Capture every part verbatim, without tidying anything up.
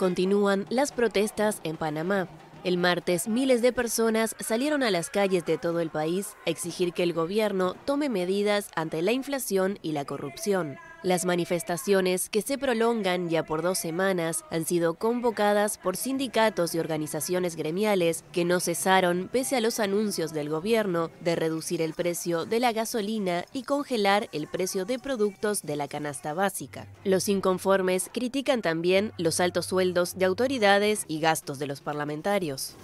Continúan las protestas en Panamá. El martes, miles de personas salieron a las calles de todo el país a exigir que el gobierno tome medidas ante la inflación y la corrupción. Las manifestaciones, que se prolongan ya por dos semanas, han sido convocadas por sindicatos y organizaciones gremiales que no cesaron pese a los anuncios del gobierno de reducir el precio de la gasolina y congelar el precio de productos de la canasta básica. Los inconformes critican también los altos sueldos de autoridades y gastos de los parlamentarios.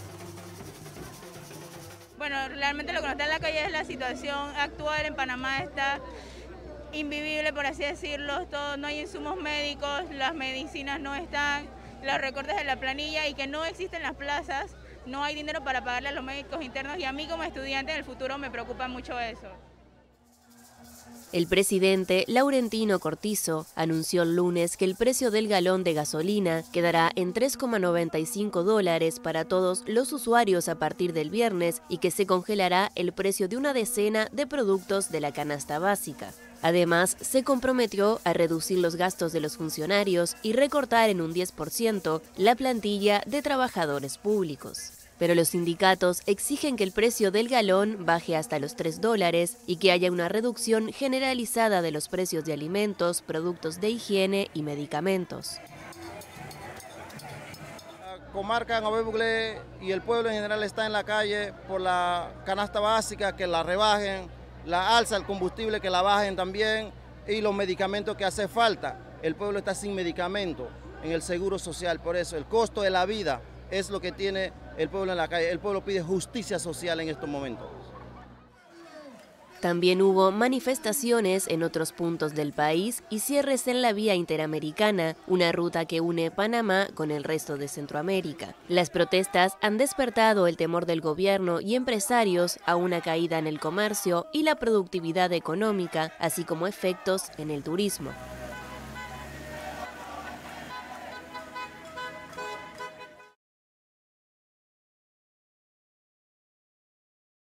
Bueno, realmente lo que nos está en la calle es la situación actual en Panamá. Está invivible, por así decirlo. Todo, no hay insumos médicos, las medicinas no están, los recortes de la planilla y que no existen las plazas, no hay dinero para pagarle a los médicos internos y a mí como estudiante en el futuro me preocupa mucho eso. El presidente Laurentino Cortizo anunció el lunes que el precio del galón de gasolina quedará en tres coma noventa y cinco dólares para todos los usuarios a partir del viernes y que se congelará el precio de una decena de productos de la canasta básica. Además, se comprometió a reducir los gastos de los funcionarios y recortar en un diez por ciento la plantilla de trabajadores públicos. Pero los sindicatos exigen que el precio del galón baje hasta los tres dólares y que haya una reducción generalizada de los precios de alimentos, productos de higiene y medicamentos. La comarca Nové Buglé y el pueblo en general está en la calle por la canasta básica, que la rebajen, la alza del combustible, que la bajen también, y los medicamentos que hace falta. El pueblo está sin medicamento en el seguro social, por eso el costo de la vida es lo que tiene el pueblo en la calle. El pueblo pide justicia social en estos momentos. También hubo manifestaciones en otros puntos del país y cierres en la vía interamericana, una ruta que une Panamá con el resto de Centroamérica. Las protestas han despertado el temor del gobierno y empresarios a una caída en el comercio y la productividad económica, así como efectos en el turismo.